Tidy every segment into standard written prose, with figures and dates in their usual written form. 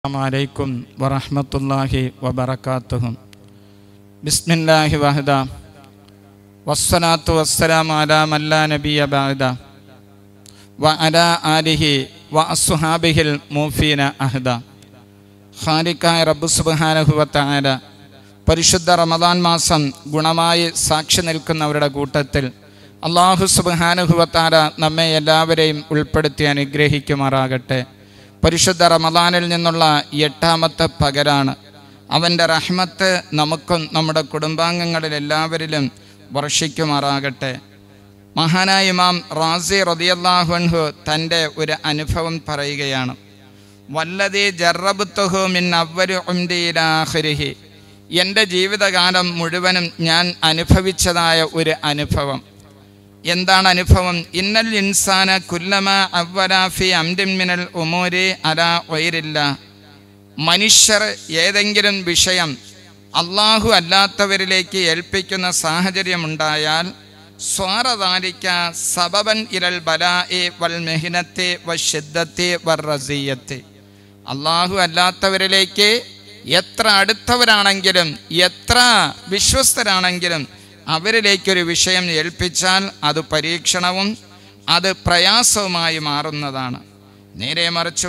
അലൈക്കും വറഹ്മത്തുള്ളാഹി വബറകാതുഹു. ബിസ്മില്ലാഹി വഹദ വസ്സലാത്തു വസ്സലാമു അലാ മല്ലാ നബിയ ബഅദ വ അലാ ആലിഹി വ അസ്ഹാബിഹിൽ മൂഫീന അഹദ. ഖാലിഖായ റബ്ബ് സുബ്ഹാനഹു വ തആല പരിശുദ്ധ റമദാൻ മാസം ഗുണമായി സാക്ഷി നിൽക്കുന്നവരുടെ കൂട്ടത്തിൽ അല്ലാഹു സുബ്ഹാനഹു വ തആല നമ്മെ എല്ലാവരെയും ഉൾപ്പെടുത്തി അനുഗ്രഹിക്കുമാറാകട്ടെ. പരിശുദ്ധ റമദാനിൽ നിന്നുള്ള 8ാമത്തെ പകലാണ്. അവൻ്റെ റഹ്മത്ത് നമുക്കും നമ്മുടെ കുടുംബാംഗങ്ങളിൽ എല്ലാവരിലും വർഷിക്കുമാറാകട്ടെ. മഹാനായ ഇമാം റാസി റളിയല്ലാഹു അൻഹു തൻ്റെ ഒരു അനുഭവം പറയുകയാണ്. വല്ലദീ ജറബ്തുഹു മിൻ അവ്വലി ഉംരി ഇലാ ആഖിരിഹി. എൻ്റെ ജീവിതകാലം മുഴുവനും ഞാൻ അനുഭവിച്ചതായ ഒരു അനുഭവം. എന്താണ് അനുഭവം? ഇന്നൽ ഇൻസാന കുല്ലമ അവ്വലാ ഫി അംരിൻ മിനൽ ഉമൂരി അലാ ഗൈരില്ലാ. മനുഷ്യർ ഏതെങ്കിലും വിഷയം അല്ലാഹു അല്ലാത്തവരിലേക്ക് ഏൽപ്പിക്കുന്ന സാഹചര്യമുണ്ടായാൽ സ്വാറ ദാലിക സബബൻ ഇലൽ ബലാഇ വൽ മിഹ്നത്തി വശിദ്ദത്തി വറസിയത്തി. അല്ലാഹു അല്ലാത്തവരിലേക്ക് എത്ര അടുത്തവരാണെങ്കിലും എത്ര വിശ്വസ്തരാണെങ്കിലും അവരിലേക്കൊരു വിഷയം ഏൽപ്പിച്ചാൽ അത് പരീക്ഷണവും അത് പ്രയാസവുമായി മാറുന്നതാണ്. നേരെ മറിച്ച്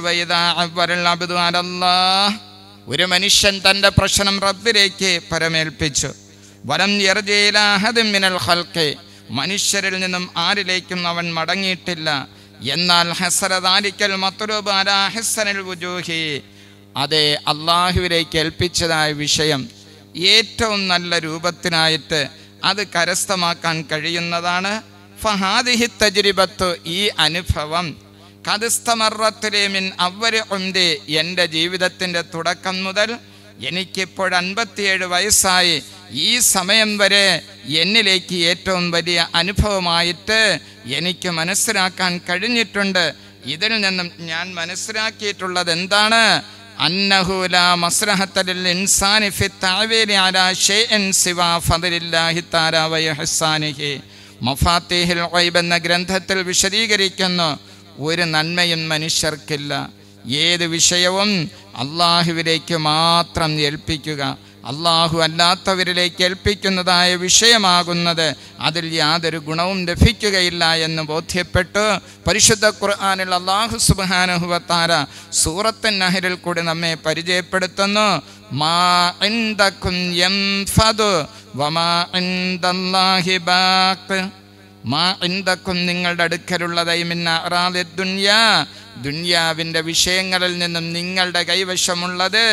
ഒരു മനുഷ്യൻ തൻ്റെ പ്രശ്നം റബ്ബിലേക്ക് പരമേൽപ്പിച്ചു. വലം യർജി ഇലാ അഹദിൻ മിനൽ ഖൽഖി. മനുഷ്യരിൽ നിന്നും ആരിലേക്കും അവൻ മടങ്ങിയിട്ടില്ല. എന്നാൽ ഹസറ ദാലിക്കൽ മത്ലൂബ് അലാ ഹസനിൽ വുജൂഹി. അതേ അല്ലാഹുവിലേക്ക് ഏൽപ്പിച്ചതായ വിഷയം ഏറ്റവും നല്ല രൂപത്തിനായിട്ട് അത് കരസ്ഥമാക്കാൻ കഴിയുന്നതാണ്. ഫഹാദിഹി തജ്രിബത്തു. ഈ അനുഭവം കദസ്തമറത്തുലി മിൻ അവ്വലി ഉംരി. എൻ്റെ ജീവിതത്തിൻ്റെ തുടക്കം മുതൽ എനിക്കിപ്പോൾ 57 വയസ്സായി ഈ സമയം വരെ എന്നിലേക്ക് ഏറ്റവും വലിയ അനുഭവമായിട്ട് എനിക്ക് മനസ്സിലാക്കാൻ കഴിഞ്ഞിട്ടുണ്ട്. ഇതിൽ നിന്നും ഞാൻ മനസ്സിലാക്കിയിട്ടുള്ളത് എന്താണ്? അന്നഹു ലാ മസ്ലഹത ലിൽ ഇൻസാനി ഫി തഅവീലി അലാ ഷൈഇൻ സിവാ ഫദ്ലില്ലാഹി തആല വ ഇഹ്സാനിഹി. മഫാത്തിഹുൽ ഗൈബ് എന്ന ഗ്രന്ഥത്തിൽ വിശദീകരിക്കുന്നു, ഒരു നന്മയും മനുഷ്യർക്കില്ല. ഏത് വിഷയവും അല്ലാഹുവിലേക്ക് മാത്രം ഏൽപ്പിക്കുക. അല്ലാഹു അല്ലാത്തവരിലേക്ക് ഏൽപ്പിക്കുന്നതായ വിഷയമാകുന്നത് അതിൽ യാതൊരു ഗുണവും ലഭിക്കുകയില്ല എന്ന് ബോധ്യപ്പെട്ടു പരിശുദ്ധ ഖുർആനിൽ അല്ലാഹു സുബ്ഹാനഹു വ തആല സൂറത്തുൻ നഹ്ലിൽ കൂടി നമ്മെ പരിചയപ്പെടുത്തുന്നു. മാ ഇൻദകും യൻഫദു വമാ ഇൻദല്ലാഹി ബാഖ്. മാ ഇൻദകും നിങ്ങളുടെ അടുക്കലുള്ളത് മിൻ അറാദിദ് ദുനിയാ. ദുനിയാവിൻ്റെ വിഷയങ്ങളിൽ നിന്നും നിങ്ങളുടെ കൈവശമുള്ളത്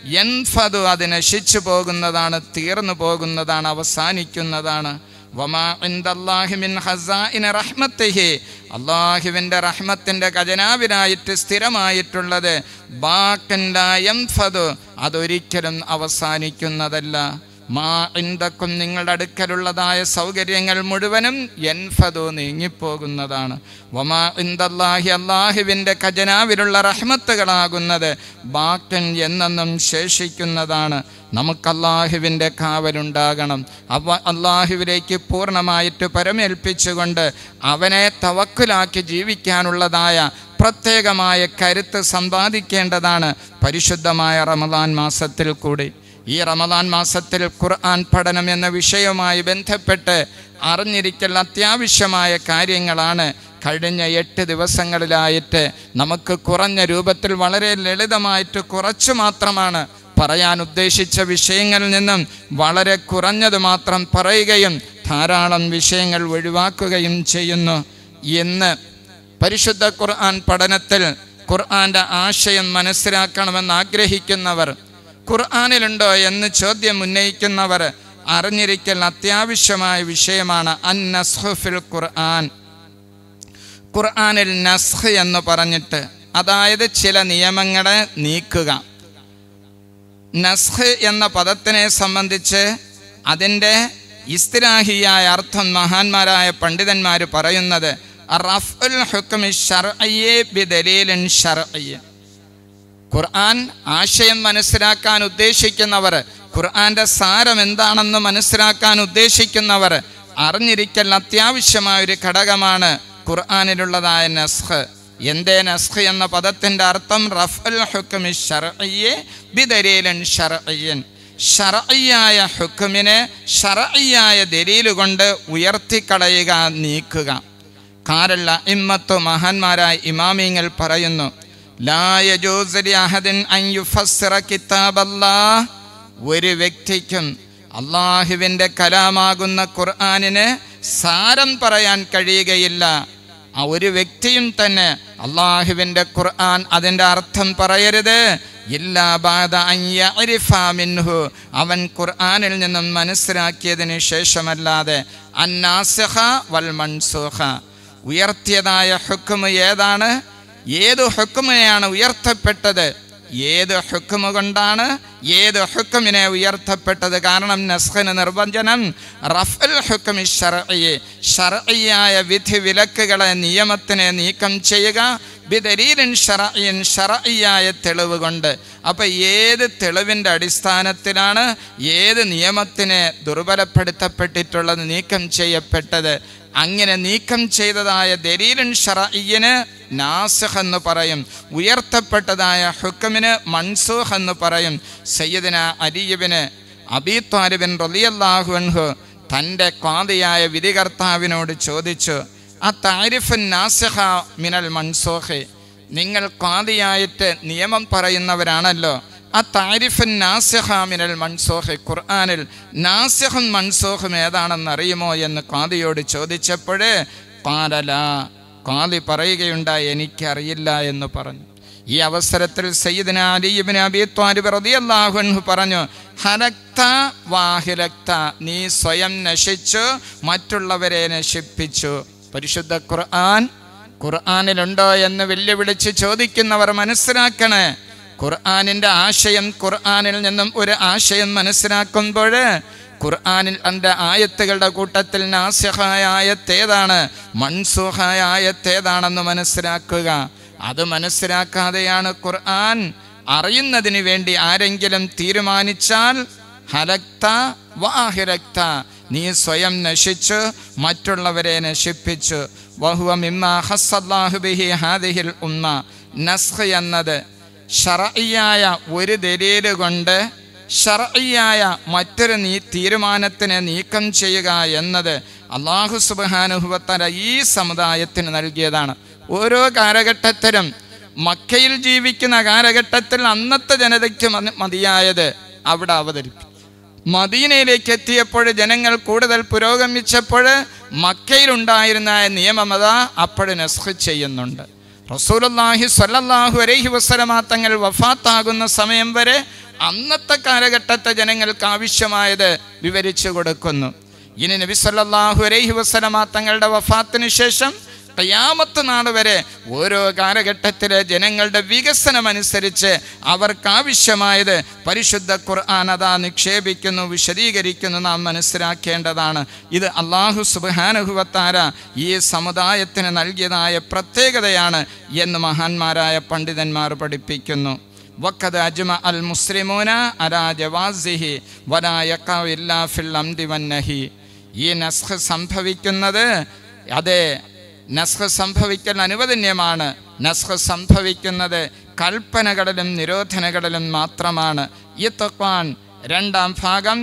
യൻഫദു അത് നശിച്ചു പോകുന്നതാണ്, തീർന്നു പോകുന്നതാണ്, അവസാനിക്കുന്നതാണ്. വമാ ഇൻദല്ലാഹി മിൻ ഖസാഇന റഹ്മത്തിഹി. അല്ലാഹുവിൻ്റെ റഹ്മത്തിൻ്റെ ഖജനാവിനായിട്ട് സ്ഥിരമായിട്ടുള്ളത് ബാഖിൻ ലാ യൻഫദു, അതൊരിക്കലും അവസാനിക്കുന്നതല്ല. മാ ഇൻദകും നിങ്ങളുടെ അടുക്കലുള്ളതായ സൗകര്യങ്ങൾ മുഴുവനും യൻഫദു നീങ്ങിപ്പോകുന്നതാണ്. വമാ ഇൻദല്ലാഹി അല്ലാഹുവിൻ്റെ ഖജനാവിലുള്ള റഹ്മത്തുകളാകുന്നത് ബാഖിൻ എന്നെന്നും ശേഷിക്കുന്നതാണ്. നമുക്ക് അല്ലാഹുവിൻ്റെ കാവലുണ്ടാകണം. അല്ലാഹുവിലേക്ക് പൂർണ്ണമായിട്ട് പരമേൽപ്പിച്ചുകൊണ്ട് അവനെ തവക്കുലാക്കി ജീവിക്കാനുള്ളതായ പ്രത്യേകമായ കരുത്ത് സമ്പാദിക്കേണ്ടതാണ് പരിശുദ്ധമായ റമദാൻ മാസത്തിൽ കൂടി. ഈ റമദാൻ മാസത്തിൽ ഖുർആൻ പഠനം എന്ന വിഷയവുമായി ബന്ധപ്പെട്ട് അറിഞ്ഞിരിക്കൽ അത്യാവശ്യമായ കാര്യങ്ങളാണ്. കഴിഞ്ഞ 8 ദിവസങ്ങളിലായിട്ട് നമുക്ക് കുറഞ്ഞ രൂപത്തിൽ വളരെ ലളിതമായിട്ട് കുറച്ചു മാത്രമാണ് പറയാൻ ഉദ്ദേശിച്ച വിഷയങ്ങളിൽ നിന്നും വളരെ കുറഞ്ഞത് മാത്രം പറയുകയും ധാരാളം വിഷയങ്ങൾ ഒഴിവാക്കുകയും ചെയ്യുന്നു. ഇന്ന് പരിശുദ്ധ ഖുർആൻ പഠനത്തിൽ ഖുർആൻ്റെ ആശയം മനസ്സിലാക്കണമെന്ന് ആഗ്രഹിക്കുന്നവർ, ഖുർആനിലുണ്ടോ എന്ന് ചോദ്യം ഉന്നയിക്കുന്നവർ അറിഞ്ഞിരിക്കൽ അത്യാവശ്യമായ വിഷയമാണ് അന്നസ്ഖ് ഫിൽ ഖുർആൻ. ഖുർആനിൽ നസ്ഖ് എന്ന് പറഞ്ഞിട്ട്, അതായത് ചില നിയമങ്ങളെ നീക്കുക. നസ്ഖ് എന്ന പദത്തിനെ സംബന്ധിച്ച് അതിൻ്റെ ഇസ്തിലാഹിയായ അർത്ഥം മഹാന്മാരായ പണ്ഡിതന്മാർ പറയുന്നത് റഫ്ഉൽ ഹുക്മി ശർഇയ്യി ബിദലീലിൻ ശർഇയ്യി. ഖുർആൻ ആശയം മനസ്സിലാക്കാൻ ഉദ്ദേശിക്കുന്നവർ, ഖുർആൻ്റെ സാരം എന്താണെന്ന് മനസ്സിലാക്കാൻ ഉദ്ദേശിക്കുന്നവർ അറിഞ്ഞിരിക്കൽ അത്യാവശ്യമായ ഒരു ഘടകമാണ് ഖുർആനിലുള്ളതായ നസ്ഖ്. എന്തേ നസ്ഖ് എന്ന പദത്തിൻ്റെ അർത്ഥം? റഫ്ഉൽ ഹുക്മി ശർഇയ്യ ബിദലീലിൻ ശർഇയ്യൻ, ശർഇയ്യായ ഹുക്മിനെ ശർഇയ്യായ ദലീൽ കൊണ്ട് ഉയർത്തിക്കളയുക, നീക്കുക. ഖാലൽ അഇമ്മത്തു, മഹാന്മാരായ ഇമാമിങ്ങൾ പറയുന്നു, ലാ യജൂസു ലി അഹദിൻ അൻ യുഫസ്സിറ കിതാബല്ലാഹ്, ഒരു വ്യക്തിക്കും അള്ളാഹുവിൻ്റെ കലാമാകുന്ന ഖുർആനിന് സാരം പറയാൻ കഴിയുകയില്ല. ആ ഒരു വ്യക്തിയും തന്നെ അള്ളാഹുവിൻ്റെ ഖുർആൻ അതിൻ്റെ അർത്ഥം പറയരുത്, ഇല്ലാ ബഅദ അൻ യഅരിഫ മിൻഹു, അവൻ ഖുർആനിൽ നിന്നും മനസ്സിലാക്കിയതിന് ശേഷമല്ലാതെ. അന്നാസിഖ വൽ മൻസൂഖ, ഉയർത്തിയതായ ഹുക്മ് ഏതാണ്? ഏത് ഹുക്മിനെയാണ് ഉയർത്തപ്പെട്ടത്? ഏത് ഹുക്മ് കൊണ്ടാണ് ഏത് ഹുക്മിനെ ഉയർത്തപ്പെട്ടത്? കാരണം നസ്ഖിന് നിർവചനം റഫ്ഉൽ ഹുക്മി ശർഇയ്യ, ശർഇയ്യായ വിധി വിലക്കുകളെ, നിയമത്തിനെ നീക്കം ചെയ്യുക, ബിദലീലിൻ ശർഇയ്യൻ, ശർഇയ്യായ തെളിവ് കൊണ്ട്. അപ്പം ഏത് തെളിവിൻ്റെ അടിസ്ഥാനത്തിലാണ് ഏത് നിയമത്തിനെ ദുർബലപ്പെടുത്തപ്പെട്ടിട്ടുള്ളത്, നീക്കം ചെയ്യപ്പെട്ടത്? അങ്ങനെ നീക്കം ചെയ്തതായ ദലീലുൻ ശർഇയ്യന് നാസിഖ് എന്ന് പറയും, ഉയർത്തപ്പെട്ടതായ ഹുക്മിന് മൻസൂഖ് എന്ന് പറയും. സയ്യിദന അലി ഇബ്നു അബീ ത്വാലിബ് റളിയല്ലാഹു അൻഹു തൻ്റെ ഖാദിയായ വിധികർത്താവിനോട് ചോദിച്ചു, അതഅരിഫു നാസിഖ മിനൽ മൻസൂഖ്, നിങ്ങൾ ഖാദിയായിട്ട് നിയമം പറയുന്നവരാണല്ലോ, അതഅരിഫു നാസിഖ മിനൽ മൻസൂഖ്, ഖുർആനിൽ നാസിഖും മൻസൂഖും ഏതാണെന്ന് അറിയുമോ എന്ന് ഖാദിയോട് ചോദിച്ചപ്പോൾ ഖാല ലാ, ഖാദി പറയുകയുണ്ടായി, എനിക്കറിയില്ല എന്ന് പറഞ്ഞു. ഈ അവസരത്തിൽ സയ്യിദന അലി ഇബ്നു അബീ ത്വാലിബ് റളിയല്ലാഹു അൻഹു പറഞ്ഞു, ഹലക്ത വാഹിലക്ത, നീ സ്വയം നശിച്ചു, മറ്റുള്ളവരെ നശിപ്പിച്ചു. പരിശുദ്ധ ഖുർആനിലുണ്ടോ എന്ന് വെല്ലുവിളിച്ച് ചോദിക്കുന്നവർ മനസ്സിലാക്കണേ. ഖുർആനിൻ്റെ ആശയം, ഖുർആനിൽ നിന്നും ഒരു ആശയം മനസ്സിലാക്കുമ്പോൾ ഖുർആനിൽ അതിൻ്റെ ആയത്തുകളുടെ കൂട്ടത്തിൽ നാസിഖായ ആയത്ത് ഏതാണ്, മൻസൂഖായ ആയത്ത് ഏതാണെന്ന് മനസ്സിലാക്കുക. അത് മനസ്സിലാക്കാതെയാണ് ഖുർആൻ അറിയുന്നതിന് വേണ്ടി ആരെങ്കിലും തീരുമാനിച്ചാൽ ഹലക്ത വാഹിലക്ത, നീ സ്വയം നശിച്ചു, മറ്റുള്ളവരെ നശിപ്പിച്ചു. വഹുവ മിമ്മാ ഖസ്സല്ലാഹു ബിഹി ഹാദിഹിൽ ഉമ്മ, നസ്ഖ് എന്നത് ശർഇയ്യായ ഒരു ദലീൽ കൊണ്ട് ശർഇയ്യായ മറ്റൊരു തീരുമാനത്തിനെ നീക്കം ചെയ്യുക എന്നത് അല്ലാഹു സുബ്ഹാനഹു വ തആല ഈ സമുദായത്തിന് നൽകിയതാണ്. ഓരോ കാലഘട്ടത്തിലും മക്കയിൽ ജീവിക്കുന്ന കാലഘട്ടത്തിൽ അന്നത്തെ ജനതയ്ക്ക് മതിയായത് അവിടെ അവതരിപ്പിക്കും. മദീനയിലേക്ക് എത്തിയപ്പോൾ ജനങ്ങൾ കൂടുതൽ പുരോഗമിച്ചപ്പോൾ മക്കയിലുണ്ടായിരുന്ന നിയമമത അപ്പോൾ നസ്ഖ് ചെയ്യുന്നുണ്ട്. റസൂലുള്ളാഹി സ്വല്ലല്ലാഹു അലൈഹി വസല്ലമ തങ്ങൾ വഫാത്താകുന്ന സമയം വരെ അന്നത്തെ കാലഘട്ടത്തെ ജനങ്ങൾക്ക് ആവശ്യമായത് വിവരിച്ചു കൊടുക്കുന്നു. ഇനി നബി സല്ലല്ലാഹു അലൈഹി വസല്ലമ തങ്ങളുടെ വഫാത്തിന് ശേഷം ഖിയാമത്ത് നാൾ വരെ ഓരോ കാലഘട്ടത്തിലെ ജനങ്ങളുടെ വികസനമനുസരിച്ച് അവർക്കാവശ്യമായത് പരിശുദ്ധ ഖുർആൻ അതാ നിക്ഷേപിക്കുന്നു, വിശദീകരിക്കുന്നു. നാം മനസ്സിലാക്കേണ്ടതാണ്. ഇത് അല്ലാഹു സുബ്ഹാനഹു വ തആല ഈ സമുദായത്തിന് നൽകിയതായ പ്രത്യേകതയാണ് എന്ന് മഹാന്മാരായ പണ്ഡിതന്മാർ പഠിപ്പിക്കുന്നു. വഖദ് അജ്മഅ അൽ മുസ്ലിമൂന അലാ ജവാസിഹി വലാ യഖഉ ഇല്ലാ ഫിൽ അംരി വന്നഹി. ഈ നസ്ഖ് സംഭവിക്കുന്നത്, അതെ, നസ്ഖ് സംഭവിക്കൽ അനുവദനീയമാണ്. നസ്ഖ് സംഭവിക്കുന്നത് കൽപ്പനകളിലും നിരോധനകളിലും മാത്രമാണ്. ഇത്ഖാൻ 2-ാം ഭാഗം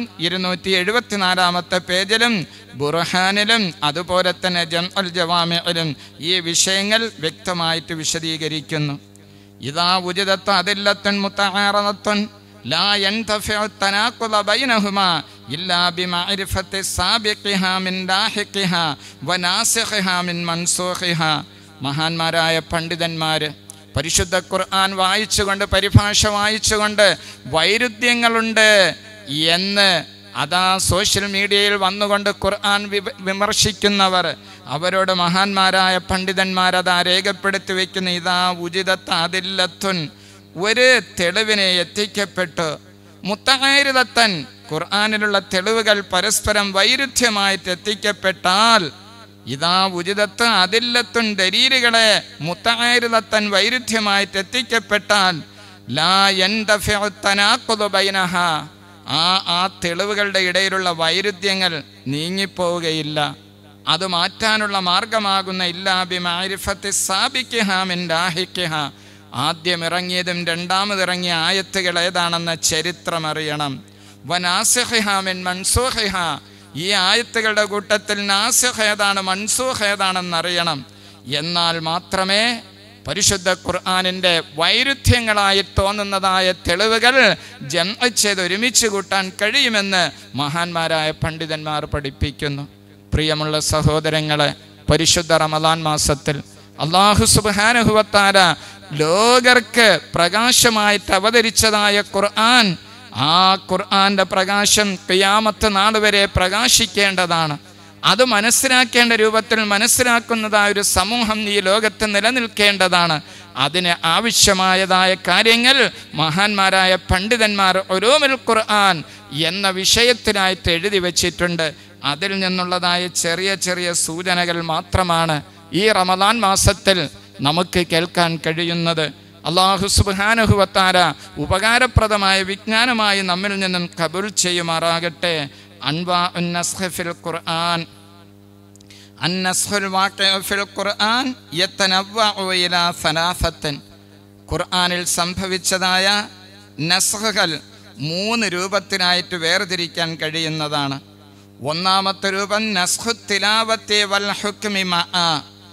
274-ാമത്തെ പേജിലും ബുർഹാനിലും അതുപോലെ തന്നെ ജംഉൽ ജവാമിഇലും ഈ വിഷയങ്ങൾ വ്യക്തമായിട്ട് വിശദീകരിക്കുന്നു. ഇദാ വുജിദത് അദില്ലത്തുൻ മുതആറദത്തുൻ ലാ യൻതഫിഉ തനാഖുദ ബൈനഹുമാ ഇല്ലാ ബിമഅരിഫത്തി സാബിഖിഹാ മിൻ ലാഹിഖിഹാ വനാസിഖിഹാ മിൻ മൻസൂഖിഹാ. മഹാന്മാരായ പണ്ഡിതന്മാർ പരിശുദ്ധ ഖുർആൻ വായിച്ചുകൊണ്ട്, പരിഭാഷ വായിച്ചുകൊണ്ട് വൈരുദ്ധ്യങ്ങളുണ്ട് എന്ന് അതാ സോഷ്യൽ മീഡിയയിൽ വന്നുകൊണ്ട് ഖുർആൻ വിമർശിക്കുന്നവർ, അവരോട് മഹാന്മാരായ പണ്ഡിതന്മാരതാ രേഖപ്പെടുത്തി വയ്ക്കുന്ന ഇതാ ഉജിദത്ത് അതില്ലത്തുൻ, ഒരു തെളിവിനെ എത്തിക്കപ്പെട്ടു, മുത്തആരിദത്തൻ, ഖുർആനിലുള്ള തെളിവുകൾ പരസ്പരം വൈരുദ്ധ്യമായിട്ട് എത്തിക്കപ്പെട്ടാൽ, ഇതാ ഉജിദത്ത് അതില്ലത്തുൻ, ദലീലുകളെ മുത്തആരിദത്തൻ വൈരുദ്ധ്യമായിട്ട് എത്തിക്കപ്പെട്ടാൽ, ലാ യൻതഫിഉ തനാഖുദു ബൈനഹാ, ആ തെളിവുകളുടെ ഇടയിലുള്ള വൈരുദ്ധ്യങ്ങൾ നീങ്ങിപ്പോവുകയില്ല. അത് മാറ്റാനുള്ള മാർഗമാകുന്ന ഇല്ലാ ബിമഅരിഫത്തി സാബിഖിഹാ മിൻ ലാഹിഖിഹാ, ആദ്യം ഇറങ്ങിയതും രണ്ടാമതിറങ്ങിയ ആയത്തുകൾ ഏതാണെന്ന ചരിത്രം അറിയണം. വനാസിഖിഹാ മിൻ മൻസൂഖിഹാ, ഈ ആയത്തുകളുടെ കൂട്ടത്തിൽ നാസിഖ് ഏതാണ് മൻസൂഖ് ഏതാണെന്നറിയണം. എന്നാൽ മാത്രമേ പരിശുദ്ധ ഖുർആനിൻ്റെ വൈരുദ്ധ്യങ്ങളായി തോന്നുന്നതായ തെളിവുകൾ ജംഅ ചെയ്ത് ഒരുമിച്ച് കൂട്ടാൻ കഴിയുമെന്ന് മഹാന്മാരായ പണ്ഡിതന്മാർ പഠിപ്പിക്കുന്നു. പ്രിയമുള്ള സഹോദരങ്ങളെ, പരിശുദ്ധ റമദാൻ മാസത്തിൽ അല്ലാഹു സുബ്ഹാനഹു വ തആല ലോകർക്ക് പ്രകാശമായിട്ട് അവതരിച്ചതായ ഖുർആൻ, ആ ഖുർആന്റെ പ്രകാശം ഖിയാമത്ത് നാൾ വരെ പ്രകാശിക്കേണ്ടതാണ്. അത് മനസ്സിലാക്കേണ്ട രൂപത്തിൽ മനസ്സിലാക്കുന്നതായ ഒരു സമൂഹം ഈ ലോകത്ത് നിലനിൽക്കേണ്ടതാണ്. അതിന് ആവശ്യമായതായ കാര്യങ്ങൾ മഹാന്മാരായ പണ്ഡിതന്മാർ ഉലൂമുൽ ഖുർആൻ എന്ന വിഷയത്തിനായിട്ട് എഴുതി വച്ചിട്ടുണ്ട്. അതിൽ നിന്നുള്ളതായ ചെറിയ ചെറിയ സൂചനകൾ മാത്രമാണ് ഈ റമദാൻ മാസത്തിൽ നമുക്ക് കേൾക്കാൻ കഴിയുന്നത്. അല്ലാഹു സുബ്ഹാനഹു വ തആല ഉപകാരപ്രദമായ വിജ്ഞാനമായി നമ്മിൽ നിന്നും ഖബൂൽ ചെയ്യുമാറാകട്ടെ. അൻവാഉൻ നസ്ഖ് ഫിൽ ഖുർആൻ, അന്നസ്ഖുൽ വാഖിഉ ഫിൽ ഖുർആൻ യതനവ്വഉ ഇലാ സലാസത്തിൻ, ഖുർആനിൽ സംഭവിച്ചതായ നസ്ഖുകൾ 3 രൂപത്തിനായിട്ട് വേർതിരിക്കാൻ കഴിയുന്നതാണ്. ഒന്നാമത്തെ രൂപം നസ്ഖു തിലാവത്തി വൽ ഹുക്മി മഅ,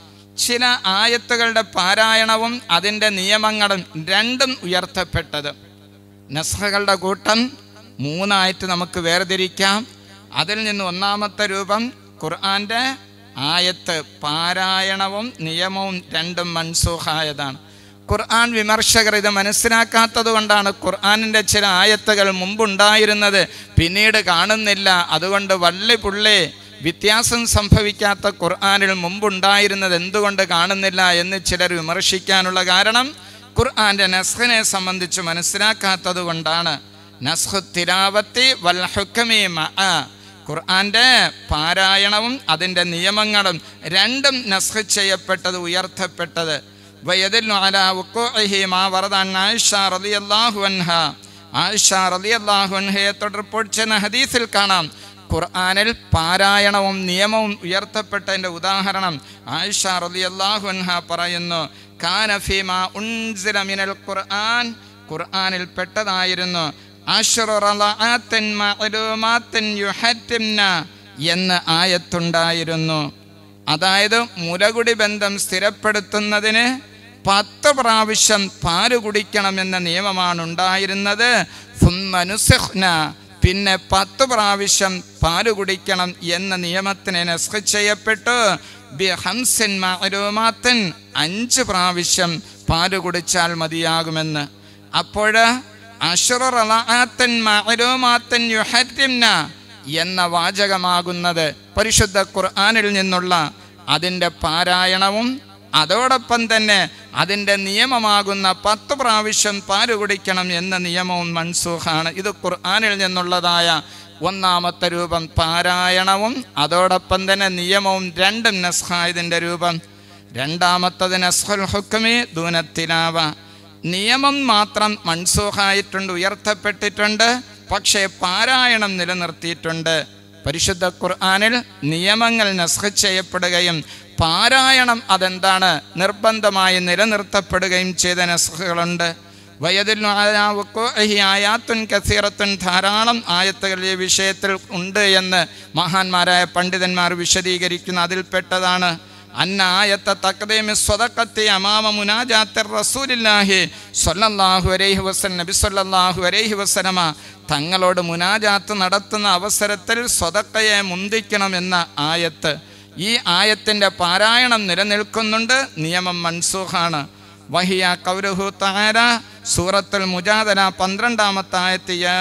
ചില ആയത്തുകളുടെ പാരായണവും അതിൻ്റെ നിയമങ്ങളും രണ്ടും ഉയർത്തപ്പെട്ടത്. നസ്ഖുകളുടെ കൂട്ടം 3ആയിട്ട് നമുക്ക് വേർതിരിക്കാം. അതിൽ നിന്ന് ഒന്നാമത്തെ രൂപം ഖുർആൻ്റെ ആയത്ത് പാരായണവും നിയമവും രണ്ടും മൻസൂഖായതാണ്. ഖുർആൻ വിമർശകർ ഇത് മനസ്സിലാക്കാത്തത് കൊണ്ടാണ് ഖുർആനിൻ്റെ ചില ആയത്തുകൾ മുമ്പുണ്ടായിരുന്നത് പിന്നീട് കാണുന്നില്ല, അതുകൊണ്ട് വള്ളിപുള്ളി വ്യത്യാസം സംഭവിക്കാത്ത ഖുർആനിൽ മുമ്പുണ്ടായിരുന്നത് എന്തുകൊണ്ട് കാണുന്നില്ല എന്ന് ചിലർ വിമർശിക്കാനുള്ള കാരണം ഖുർആൻ്റെ നസ്ഖിനെ സംബന്ധിച്ച് മനസ്സിലാക്കാത്തത് കൊണ്ടാണ്. നസ്ഖു തിലാവത്തി വൽ ഹുക്മി മഅ, ഖുർആൻ്റെ പാരായണവും അതിൻ്റെ നിയമങ്ങളും രണ്ടും നസ്ഖ് ചെയ്യപ്പെട്ടത്, ഉയർത്തപ്പെട്ടത്. വയദുല്ലു അലാ വുഖൂഇഹി മാ വറദ അൻ ആയിഷ റളിയല്ലാഹു അൻഹാ, ആയിഷ റളിയല്ലാഹു അൻഹയെ റിപ്പോർട്ട് ചെയ്യുന്ന ഹദീസിൽ കാണാം ഖുർആനിൽ പാരായണവും നിയമവും ഉയർത്തപ്പെട്ടതിൻ്റെ ഉദാഹരണം. ആയിഷ റളിയല്ലാഹു അൻഹ പറയുന്നു, കാന ഫീമാ ഉൻസില മിനൽ ഖുർആൻ, ഖുർആനിൽ പെട്ടതായിരുന്നു അശ്റു റളഅത്തിൻ മഅലൂമാത്തിൻ യുഹത്തിംന എന്ന ആയത്തുണ്ടായിരുന്നു. അതായത് മുലകുടി ബന്ധം സ്ഥിരപ്പെടുത്തുന്നതിന് 10 പ്രാവശ്യം പാല് കുടിക്കണമെന്ന നിയമമാണ് ഉണ്ടായിരുന്നത്. സുമ്മ നുസിഖ്ന, പിന്നെ 10 പ്രാവശ്യം പാല് കുടിക്കണം എന്ന നിയമത്തിനെ നസ്ഖ് ചെയ്യപ്പെട്ടു. ബി ഹംസിൻ മഅലൂമാത്തിൻ, 5 പ്രാവശ്യം പാല് കുടിച്ചാൽ മതിയാകുമെന്ന്. അപ്പോൾ അശ്റു റളഅത്തിൻ മഅലൂമാത്തിൻ യുഹത്തിംന എന്ന വാചകമാകുന്നത് പരിശുദ്ധ ഖുർആനിൽ നിന്നുള്ള അതിൻ്റെ പാരായണവും അതോടൊപ്പം തന്നെ അതിൻ്റെ നിയമമാകുന്ന 10 പ്രാവശ്യം പാല് കുടിക്കണം എന്ന നിയമവും മൻസൂഖാണ്. ഇത് ഖുർആനിൽ നിന്നുള്ളതായ ഒന്നാമത്തെ രൂപം, പാരായണവും അതോടൊപ്പം തന്നെ നിയമവും രണ്ടും നസ്ഖായതിൻ്റെ രൂപം. രണ്ടാമത്തത് നസ്ഖുൽ ഹുക്മി ദൂന തിലാവ, നിയമം മാത്രം മൻസൂഖായിട്ടുണ്ട്, ഉയർത്തപ്പെട്ടിട്ടുണ്ട്, പക്ഷേ പാരായണം നിലനിർത്തിയിട്ടുണ്ട്. പരിശുദ്ധ ഖുർആനിൽ നിയമങ്ങൾ നസ്ഖ് ചെയ്യപ്പെടുകയും പാരായണം അതെന്താണ് നിർബന്ധമായി നിലനിർത്തപ്പെടുകയും ചെയ്ത നസ്ഖുകളുണ്ട്. വയദുല്ലു അലാ വുഖൂഇഹി ആയാത്തുൻ കസീറത്തുൻ, ധാരാളം ആയത്തുകൾ ഈ വിഷയത്തിൽ ഉണ്ട് എന്ന് മഹാന്മാരായ പണ്ഡിതന്മാർ വിശദീകരിക്കുന്ന അതിൽപ്പെട്ടതാണ് അന്ന ആയത്ത തഖ്ദീമി സ്വദഖത്തി അമാമ മുനാജാത്തി റസൂലില്ലാഹി സ്വല്ലല്ലാഹു അലൈഹി വസല്ലം, നബി സ്വല്ലല്ലാഹു അലൈഹി വസല്ലമ തങ്ങളോട് മുനാജാത്ത് നടത്തുന്ന അവസരത്തിൽ സ്വദഖയെ മുന്തിക്കണമെന്ന ആയത്ത്. ഈ ആയത്തിൻ്റെ പാരായണം നിലനിൽക്കുന്നുണ്ട്, നിയമം മൻസൂഖാണ്. വഹിയ ഖൗലുഹു തആല, സൂറത്തുൽ മുജാദല 12-ാമത്തെ ആയത്ത്, യാ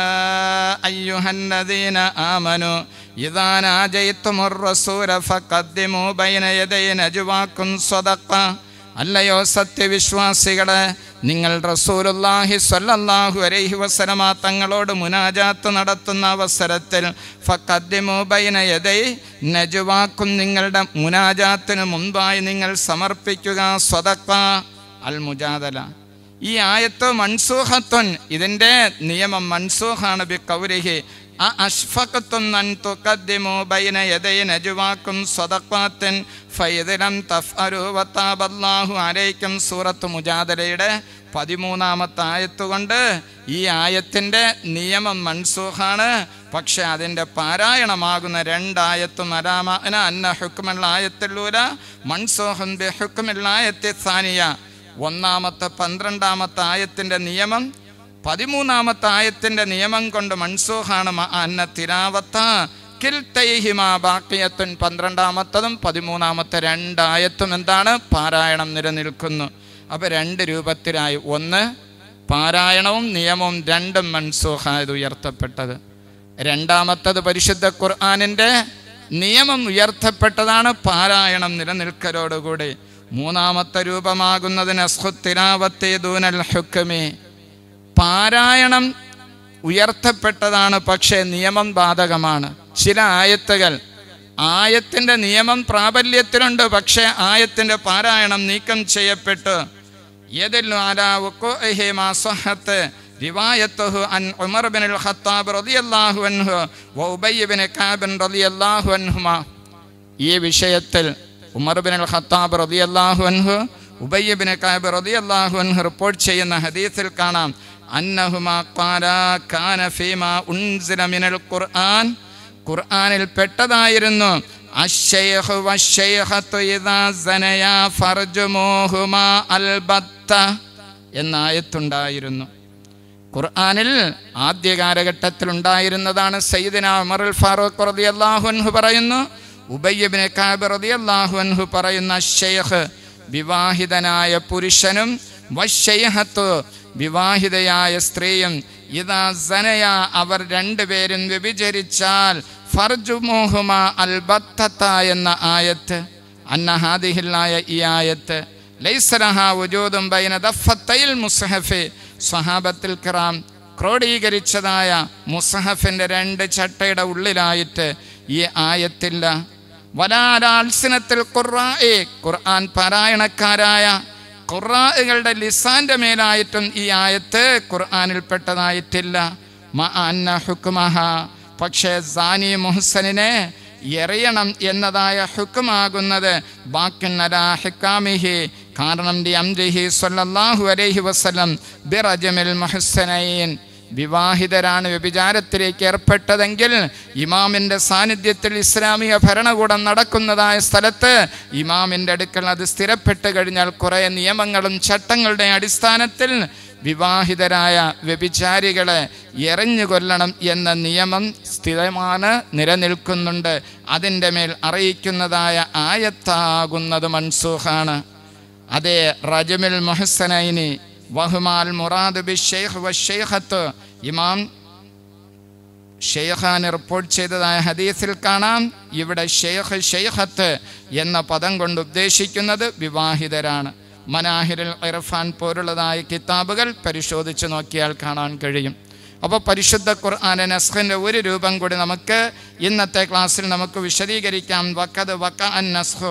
അയ്യുഹല്ലദീന ആമനു ഇദാ നാജയ്തുമുർ റസൂല ഫഖദ്ദിമു ബൈന യദൈ നജ്വാകും സ്വദഖ, അല്ലയോ സത്യവിശ്വാസികളെ, നിങ്ങൾ റസൂലുള്ളാഹി സ്വല്ലല്ലാഹു അലൈഹി വസല്ലമ തങ്ങളോട് മുനാജാത്ത് നടത്തുന്ന അവസരത്തിൽ ഫഖദ്ദിമു ബൈന യദൈ നജ്വാകും, നിങ്ങളുടെ മുനാജാത്തിന് മുൻപായി നിങ്ങൾ സമർപ്പിക്കുക സ്വദഖ അൽ മുജാദല. ഈ ആയത്ത് മൻസൂഖത്തുൻ, ഇതിൻ്റെ നിയമം മൻസൂഖാണ് ബി ഖൗലിഹി, അഷ്ഫഖ്തും അൻ തുഖദ്ദിമു ബൈന യദൈ നജ്വാകും സദഖാത്തിൻ ഫഇദ ലം തഫ്അലു വതബല്ലാഹു അലൈക്കും. സൂറത്ത് മുജാദലയുടെ 13-ാമത്തെ ആയത്ത് കൊണ്ട് ഈ ആയത്തിൻ്റെ നിയമം മൻസൂഖാണ്. പക്ഷെ അതിൻ്റെ പാരായണമാകുന്ന 2 ആയത്തും അലാമഅന അന്ന ഹുക്മുൽ ആയത്തുൽ മൻസൂഖുൻ ബി ഹുക്മിൽ ആയത്തി സാനിയ. 1-ാമത്തെ 12-ാമത്തെ ആയത്തിൻ്റെ നിയമം 13-ാമത്തെ ആയത്തിൻ്റെ നിയമം കൊണ്ട് മൻസൂഖാണ്. അന്ന തിലാവത്ത കിൽതൈഹിമാ ബാഖിയത്തുൻ. 12-ാമത്തതും 13-ാമത്തെ 2 ആയത്തും എന്താണ്? പാരായണം നിലനിൽക്കുന്നു. അപ്പോൾ 2 രൂപത്തിലായി. 1 പാരായണവും നിയമവും 2ഉം മൻസൂഖായത്, ഉയർത്തപ്പെട്ടത്. 2-ാമത്തത് പരിശുദ്ധ ഖുർആനിൻ്റെ നിയമം ഉയർത്തപ്പെട്ടതാണ് പാരായണം നിലനിൽക്കലോടുകൂടി. 3-ാമത്തെ രൂപമാകുന്നത് നസ്ഖു തിലാവത്തി ദൂനൽ ഹുക്മി. പാരായണം ഉയർത്തപ്പെട്ടതാണ്, പക്ഷേ നിയമം ബാധകമാണ്. ചില ആയത്തുകൾ ആയത്തിൻ്റെ നിയമം പ്രാബല്യത്തിലുണ്ട്, പക്ഷേ ആയത്തിൻ്റെ പാരായണം നീക്കം ചെയ്യപ്പെട്ടു. യദല്ലു അലാ വഖൂഇഹി മാ സഹത്ത് റിവായത്തുഹു അൻ ഉമർ ഇബ്നുൽ ഖത്താബ് റളിയല്ലാഹു അൻഹു വ ഉബയ്യ് ഇബ്നു കഅബ് റളിയല്ലാഹു അൻഹുമാ. ഈ വിഷയത്തിൽ ഉമർ ഇബ്നുൽ ഖത്താബ് റളിയല്ലാഹു അൻഹു, ഉബയ്യ് ഇബ്നു കഅബ് റളിയല്ലാഹു അൻഹു റിപ്പോർട്ട് ചെയ്യുന്ന ഹദീസിൽ കാണാം, അന്നഹുമാ ഖാലാ കാന ഫീമാ ഉൻസില മിനൽ ഖുർആൻ. ഖുർആനിൽ പെട്ടതായിരുന്നു അശ്ശൈഖു വശ്ശൈഖത്തു ഇദാ സനയാ ഫർജുമുഹുമാ അൽബത്ത എന്ന ആയത്തുണ്ടായിരുന്നു. ഖുർആനിൽ ആദ്യ കാലഘട്ടത്തിൽ ഉണ്ടായിരുന്നതാണ്. സയ്യിദുനാ ഉമറുൽ ഫാറൂഖ് റളിയല്ലാഹു അൻഹു പറയുന്നു, ഉബയ്യ് ഇബ്നു കഅബ് റളിയല്ലാഹു അൻഹു പറയുന്ന അശ്ശൈഖ് വിവാഹിതനായ പുരുഷനും വശ്ശൈഖത്തു വിവാഹിതയായ സ്ത്രീയും ഇദാ സനയ അവർ 2 പേരും വ്യഭിചരിച്ചാൽ ഫർജുമുഹുമാ അൽബത്തത എന്ന ആയത്ത്. അന്ന ഹാദിഹില്ലായ ഈ ആയത്ത് ലൈസ ലഹാ വജൂദുൻ ബൈന ദഫത്തൈൽ മുസ്ഹഫ്. സ്വഹാബത്തുൽ കിറാം ക്രോഡീകരിച്ചതായ മുസ്ഹഫിൻ്റെ 2 ചട്ടയുടെ ഉള്ളിലായിട്ട് ഈ ആയത്തില്ല. വലാൽസിനത്തിൽ ഖുർആഇ ഖുർആൻ പാരായണക്കാരായ ഖുർആകളുടെ ലിസാന്റെ മേലായിട്ടും ഈ ആയത്ത് ഖുർആനിൽപ്പെട്ടതായിട്ടില്ല. അന്ന ഹുക്മഹ പക്ഷേ സാനി മുഹ്സനിനെ എറിയണം എന്നതായ ഹുക്കുമാകുന്നത് ബാക്കിൻ അലാ ഹിക്കാമിഹി. കാരണം അംരിഹി സ്വല്ലല്ലാഹു അലൈഹി വസല്ലം ബിറജമിൽ മുഹ്സനൈൻ. വിവാഹിതരാണ് വ്യഭിചാരത്തിലേക്ക് ഏർപ്പെട്ടതെങ്കിൽ ഇമാമിൻ്റെ സാന്നിധ്യത്തിൽ ഇസ്ലാമിക ഭരണകൂടം നടക്കുന്നതായ സ്ഥലത്ത് ഇമാമിൻ്റെ അടുക്കൽ അത് സ്ഥിരപ്പെട്ട് കഴിഞ്ഞാൽ കുറേ നിയമങ്ങളും ചട്ടങ്ങളുടെ അടിസ്ഥാനത്തിൽ വിവാഹിതരായ വ്യഭിചാരികളെ എറിഞ്ഞു കൊല്ലണം എന്ന നിയമം സ്ഥിരമാണ്, നിലനിൽക്കുന്നുണ്ട്. അതിൻ്റെ മേൽ അറിയിക്കുന്നതായ ആയത്താകുന്നത് മൻസൂഖാണ്. അതേ റജമിൽ മുഹ്സനൈനി വഹുമാൽ മുറാദ് ബി ഷെയ്ഖ് വ ഷെയ്ഖത്ത്. ഇമാം ഷെയ്ഖാന് റിപ്പോർട്ട് ചെയ്തതായ ഹദീസിൽ കാണാം, ഇവിടെ ഷെയ്ഖ് ഷെയ്ഖത്ത് എന്ന പദം കൊണ്ട് ഉദ്ദേശിക്കുന്നത് വിവാഹിതരാണ്. മനാഹിറുൽ ഇർഫാൻ പോലുള്ളതായ കിതാബുകൾ പരിശോധിച്ച് നോക്കിയാൽ കാണാൻ കഴിയും. അപ്പോൾ പരിശുദ്ധ ഖുർആൻ നസ്ഖിൻ്റെ ഒരു രൂപം കൂടി നമുക്ക് ഇന്നത്തെ ക്ലാസ്സിൽ നമുക്ക് വിശദീകരിക്കാം. വഖദ് വഖഅൻ നസ്ഖു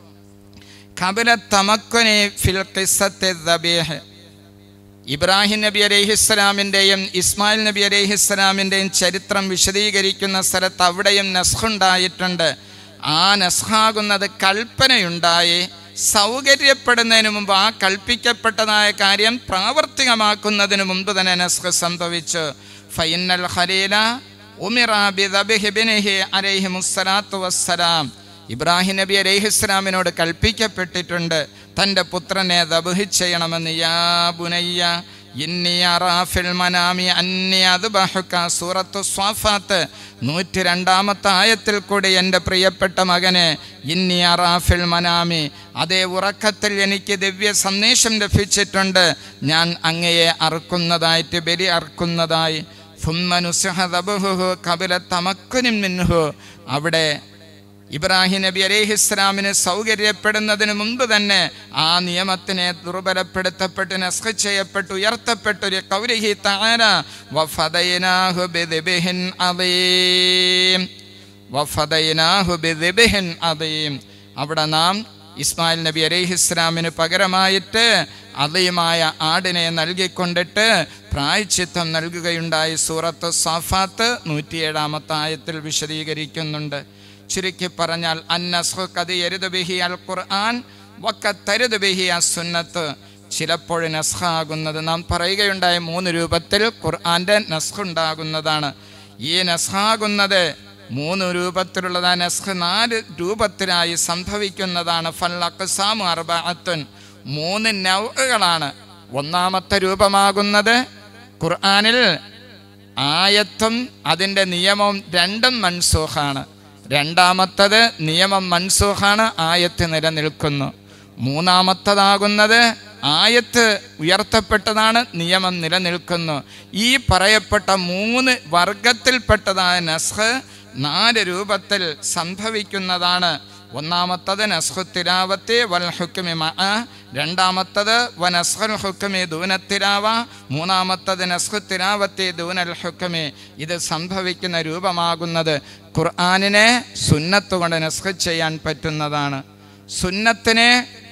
ഖബല തമക്കുനി ഫിൽ ഖിസ്സത്തി ദബീഹ്. ഇബ്രാഹിം നബി അലൈഹിസ്സലാമിൻ്റെയും ഇസ്മായിൽ നബി അലൈഹിസ്സലാമിൻ്റെയും ചരിത്രം വിശദീകരിക്കുന്ന സ്ഥലത്ത് അവിടെയും നസ്ഖുണ്ടായിട്ടുണ്ട്. ആ നസ്ഖാകുന്നത് കൽപ്പനയുണ്ടായി സൗകര്യപ്പെടുന്നതിന് മുമ്പ്, ആ കൽപ്പിക്കപ്പെട്ടതായ കാര്യം പ്രാവർത്തികമാക്കുന്നതിന് മുമ്പ് തന്നെ നസ്ഖ് സംഭവിച്ചു. ഫൈനൽ ഖലീല ഉമിറ ബിദബ്ഹി ഇബ്നിഹി അലൈഹിമുസ്സലാത്തു വസ്സലാം. ഇബ്രാഹിം നബി അലൈഹിസ്സലാമിനോട് കൽപ്പിക്കപ്പെട്ടിട്ടുണ്ട് തൻ്റെ പുത്രനെ ദബ്ഹ് ചെയ്യണമെന്ന്. യാ ബുനയ്യ ഇന്നി അറാ ഫിൽ മനാമി അന്നി അദ്ബഹുക. സൂറത്തു സ്വാഫാത്ത് 102-ാമത്തെ ആയത്തിൽ കൂടി എൻ്റെ പ്രിയപ്പെട്ട മകനെ ഇന്നി അറാ ഫിൽ മനാമി, അതേ ഉറക്കത്തിൽ എനിക്ക് ദിവ്യ സന്ദേശം ലഭിച്ചിട്ടുണ്ട്, ഞാൻ അങ്ങയെ അറുക്കുന്നതായിട്ട്, ബലി അറുക്കുന്നതായി. ഫുമ്മ നുസിഹ ദബ്ഹുഹു ഖബല തമക്കുനി മിൻഹു. അവിടെ ഇബ്രാഹിം നബി അലൈഹിസ്സലാമിന് സൗകര്യപ്പെടുന്നതിന് മുമ്പ് തന്നെ ആ നിയമത്തിനെ ദുർബലപ്പെടുത്തപ്പെട്ട് നസ്ഖ് ചെയ്യപ്പെട്ടു, ഉയർത്തപ്പെട്ടു. ഖൗലിഹി തആല വഫദൈനാഹു ബിദിബ്ഹിൻ അദീം. വഫദൈനാഹു ബിദിബ്ഹിൻ അദീം. അവിടെ നാം ഇസ്മായിൽ നബി അലൈഹിസ്സലാമിന് പകരമായിട്ട് അദീമായ ആടിനെ നൽകിക്കൊണ്ടിട്ട് പ്രായശ്ചിത്തം നൽകുകയുണ്ടായി. സൂറത്ത് സാഫാത്ത് 107-ാമത്തെ ആയത്തിൽ വിശദീകരിക്കുന്നുണ്ട്. ചുരുക്കി പറഞ്ഞാൽ അന്നസ്ഖു ഖദ് യരിദു ബിഹി അൽ ഖുർആൻ വഖദ് തരിദു ബിഹി അസ്സുന്നത്ത്. ചിലപ്പോൾ നസ്ഖാകുന്നത് നാം പറയുകയുണ്ടായ 3 രൂപത്തിൽ ഖുർആന്റെ നസ്ഖ് ഉണ്ടാകുന്നതാണ്. ഈ നസ്ഖാകുന്നത് 3 രൂപത്തിലുള്ളതാണ്. നസ്ഖ് 4 രൂപത്തിലായി സംഭവിക്കുന്നതാണ്. ഫൽ അഖ്സാമു അർബഅത്തുൻ, 3 നൗകളാണ്. ഒന്നാമത്തെ രൂപമാകുന്നത് ഖുർആനിൽ ആയത്തും അതിൻ്റെ നിയമവും രണ്ടും മൻസൂഖാണ്. രണ്ടാമത്തത് നിയമം മൻസൂഖാണ്, ആയത്ത് നിലനിൽക്കുന്നു. മൂന്നാമത്തതാകുന്നത് ആയത്ത് ഉയർത്തപ്പെട്ടതാണ്, നിയമം നിലനിൽക്കുന്നു. ഈ പറയപ്പെട്ട 3 വർഗത്തിൽപ്പെട്ടതായ നസ്ഖ് 4 രൂപത്തിൽ സംഭവിക്കുന്നതാണ്. ഒന്നാമത്തത് നസ്ഖു തിലാവത്തി വൽ ഹുക്മി മഅ, രണ്ടാമത്തത് വനസ്ഖുൽ ഹുക്മി ദൂന തിലാവ, മൂന്നാമത്തത് നസ്ഖു തിലാവത്തി ദൂനൽ ഹുക്മി. ഇത് സംഭവിക്കുന്ന രൂപമാകുന്നത് ഖുർആനിനെ സുന്നത്ത് കൊണ്ട് നസ്ഖ് ചെയ്യാൻ പറ്റുന്നതാണ്. സുന്നത്തിനെ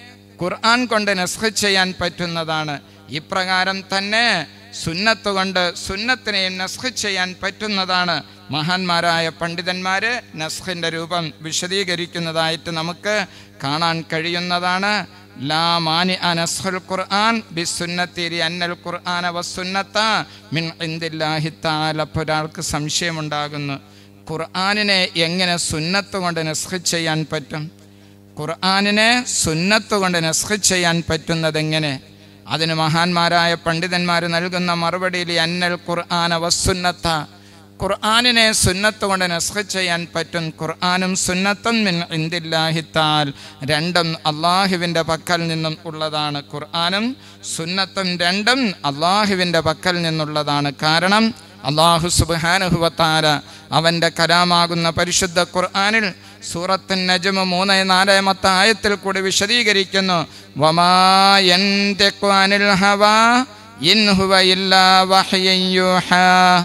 ഖുർആൻ കൊണ്ട് നസ്ഖ് ചെയ്യാൻ പറ്റുന്നതാണ്. ഇപ്രകാരം തന്നെ സുന്നത്ത് കൊണ്ട് സുന്നത്തിനെയും നസ്ഖ് ചെയ്യാൻ പറ്റുന്നതാണ്. മഹാന്മാരായ പണ്ഡിതന്മാര് നസ്ഖിൻ്റെ രൂപം വിശദീകരിക്കുന്നതായിട്ട് നമുക്ക് കാണാൻ കഴിയുന്നതാണ്. ലാ മാനി നസ്ഖുൽ ഖുർആൻ ബിസുന്നത്തി അന്നൽ ഖുർആന വസുന്നത്ത മിൻ ഇൻദില്ലാഹി തആല. ഒരാൾക്ക് സംശയമുണ്ടാകുന്നു, ഖുർആനിനെ എങ്ങനെ സുന്നത്ത് കൊണ്ട് നസ്ഖ് ചെയ്യാൻ പറ്റും? ഖുർആനിനെ സുന്നത്ത് കൊണ്ട് നസ്ഖ് ചെയ്യാൻ പറ്റുന്നതെങ്ങനെ? അതിന് മഹാന്മാരായ പണ്ഡിതന്മാർ നൽകുന്ന മറുപടിയിൽ അന്നൽ ഖുർആന വസുന്നത്ത, ഖുർആനിനെ സുന്നത്ത് കൊണ്ട് നസ്ഖ് ചെയ്യാൻ പറ്റും. ഖുർആനും സുന്നത്തും മിൻ ഇൻദില്ലാഹി തആല, രണ്ടും അള്ളാഹുവിൻ്റെ പക്കൽ നിന്നും ഉള്ളതാണ്. ഖുർആനും സുന്നത്തും രണ്ടും അള്ളാഹുവിൻ്റെ പക്കൽ നിന്നുള്ളതാണ്. കാരണം അള്ളാഹു സുബ്ഹാനഹു വ തആല അവൻ്റെ കലാമാകുന്ന പരിശുദ്ധ ഖുർആനിൽ സൂറത്ത് നജ്മ് 3-4 ആയത്തിൽ കൂടി വിശദീകരിക്കുന്നു, വമാ യൻതിഖു അനിൽ ഹവാ ഇൻ ഹുവ ഇല്ലാ വഹ്യുൻ യൂഹാ.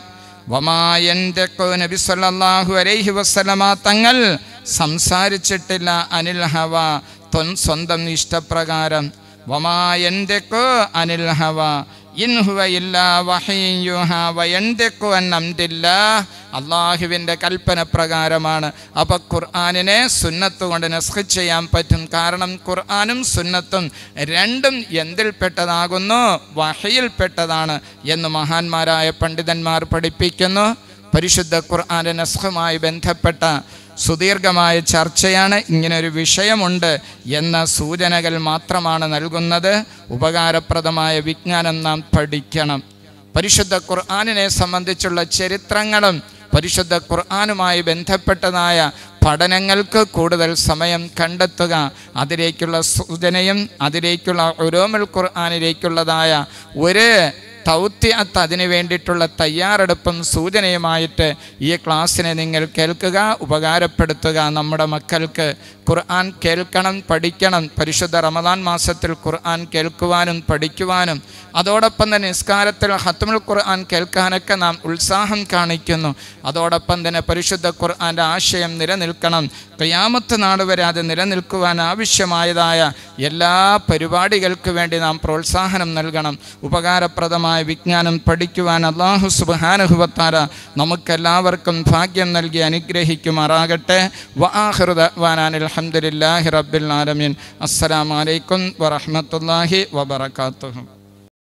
വമാ യൻതിഖു, നബി സല്ലല്ലാഹു അലൈഹി വസല്ലമ തങ്ങൾ സംസാരിച്ചിട്ടില്ല അനിൽ ഹവാ, സ്വന്തം ഇഷ്ടപ്രകാരം. വമാ യൻതിഖു അനിൽ ഹവാ ഇൻ ഹുവ ഇല്ലാ വഹ്യുൻ യൂഹാ വയൻതിഖു അൻ അംരില്ലാഹ്, അള്ളാഹുവിൻ്റെ കൽപ്പന പ്രകാരമാണ്. അപ്പോൾ ഖുർആനിനെ സുന്നത്ത് കൊണ്ട് നസ്ഖ് ചെയ്യാൻ പറ്റും. കാരണം ഖുർആനും സുന്നത്തും രണ്ടും എന്തിൽപ്പെട്ടതാകുന്നു? വഹയിൽപ്പെട്ടതാണ് എന്ന് മഹാന്മാരായ പണ്ഡിതന്മാർ പഠിപ്പിക്കുന്നു. പരിശുദ്ധ ഖുർആന്റെ നസ്ഖുമായി ബന്ധപ്പെട്ട സുദീർഘമായ ചർച്ചയാണ്. ഇങ്ങനൊരു വിഷയമുണ്ട് എന്ന സൂചനകൾ മാത്രമാണ് നൽകുന്നത്. ഉപകാരപ്രദമായ വിജ്ഞാനം നാം പഠിക്കണം. പരിശുദ്ധ ഖുർആനിനെ സംബന്ധിച്ചുള്ള ചരിത്രങ്ങളും പരിശുദ്ധ ഖുർആനുമായി ബന്ധപ്പെട്ടതായ പഠനങ്ങൾക്ക് കൂടുതൽ സമയം കണ്ടെത്തുക, അതിലേക്കുള്ള സൂചനയും അതിലേക്കുള്ള ഉലൂമുൽ ഖുർആനിലേക്കുള്ളതായ ഒരു തൗത്തിഅത്ത്, അതിനു വേണ്ടിയിട്ടുള്ള തയ്യാറെടുപ്പും സൂചനയുമായിട്ട് ഈ ക്ലാസ്സിനെ നിങ്ങൾ കേൾക്കുക, ഉപകാരപ്പെടുത്തുക. നമ്മുടെ മക്കൾക്ക് ഖുർആൻ കേൾക്കണം, പഠിക്കണം. പരിശുദ്ധ റമദാൻ മാസത്തിൽ ഖുർആൻ കേൾക്കുവാനും പഠിക്കുവാനും അതോടൊപ്പം തന്നെ നിസ്കാരത്തിൽ ഖത്മുൽ ഖുർആൻ കേൾക്കാനൊക്കെ നാം ഉത്സാഹം കാണിക്കുന്നു. അതോടൊപ്പം തന്നെ പരിശുദ്ധ ഖുർആൻ്റെ ആശയം നിലനിൽക്കണം. ഖിയാമത്ത് നാൾ വരെ അത് നിലനിൽക്കുവാൻ ആവശ്യമായതായ എല്ലാ പരിപാടികൾക്ക് വേണ്ടി നാം പ്രോത്സാഹനം നൽകണം. ഉപകാരപ്രദമായ വിജ്ഞാനം പഠിക്കുവാൻ അല്ലാഹു സുബ്ഹാനഹു വ തആല നമുക്കെല്ലാവർക്കും ഭാഗ്യം നൽകി അനുഗ്രഹിക്കുമാറാകട്ടെ. വആഖിറു ദഅ്വാനാ അൽഹംദുലില്ലാഹി റബ്ബിൽ ആലമീൻ. അസ്സലാമു അലൈക്കും വറഹ്മത്തുള്ളാഹി വബറകാതുഹു.